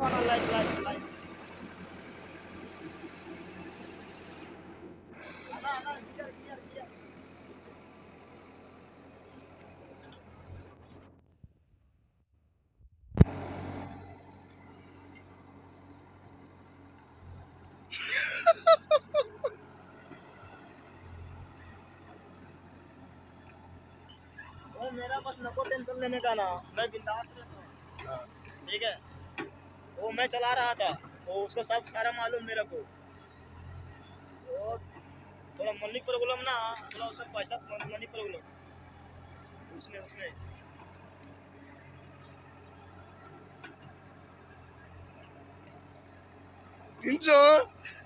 Light light light मेरा बस नको टेंशन लेने का ना, मैं बिंदास रहता हूँ। ठीक है, वो मैं चला रहा था, वो उसको सब सारा मालूम मेरे को। वो थोड़ा मनी प्रॉब्लम ना, थोड़ा उसका पैसा मनी प्रॉब्लम उसमें उसमें इंजो